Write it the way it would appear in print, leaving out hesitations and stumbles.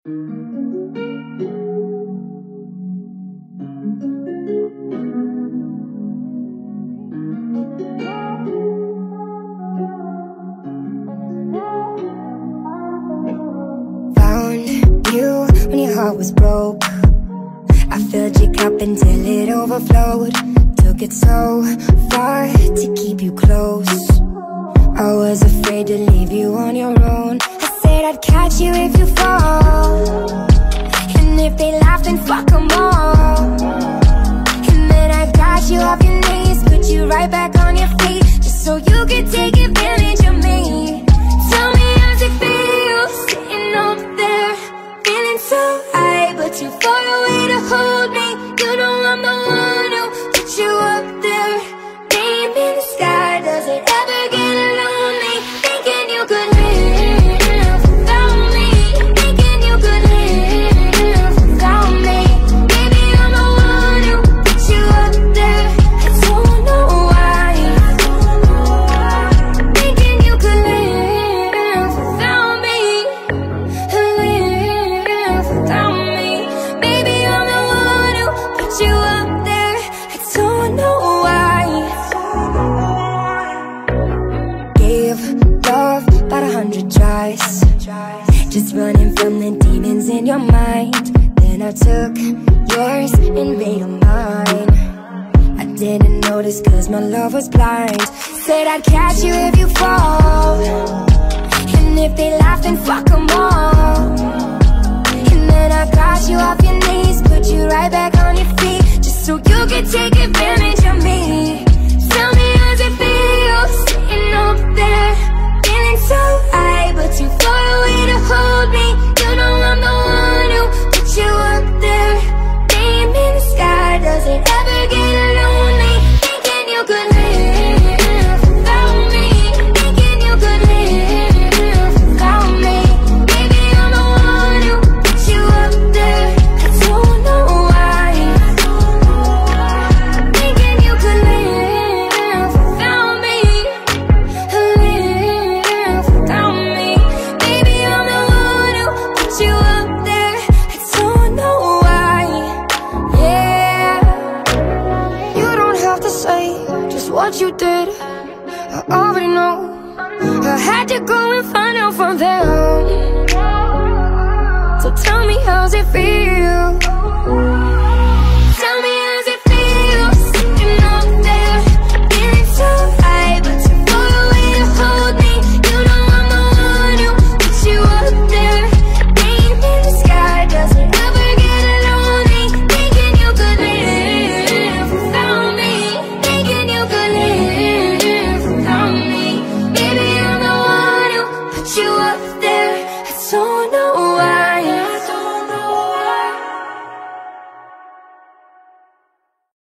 Found you when your heart was broke. I filled your cup until it overflowed. Took it so far to keep you close. I was afraid to leave you on your own. I said I'd catch you if you fall, and if they laugh then fuck them all. And then I got you off your knees, put you right back on your feet, just so you could take advantage of me. Tell me how's it feel, sitting up there, feeling so high, but too far away to hold me. You know I'm the one who put you up there, name in the sky. Does it ever get lonely, thinking you could live without me, thinking you could live without me? Baby, I'm the one who put you up there. I don't know why, thinking you could live without me, live without me. Baby, I'm the one who put you up there. I don't know why. Gave love about 100 tries, just running from the demons in your mind. Then I took yours and made them mine. I didn't notice cause my love was blind. Said I'd catch you if you fall, and if they laugh then fuck them all. And then I got you off your knees, put you right back on your feet, just so you could take advantage of me. Tell me how's it feel, sitting up there, feeling so high, but too far away to hold me. You know I'm the one who put you up there, name in the sky. Does it ever get lonely, thinking you could live without me, thinking you could live without me? Baby, I'm the one who put you up there. I don't know why, thinking you could live without me, live without me. Baby, I'm the one who put you up there. I don't know why. Yeah, you don't have to say just what you did, I already know. I had to go and find out from them. So tell me how's it feel,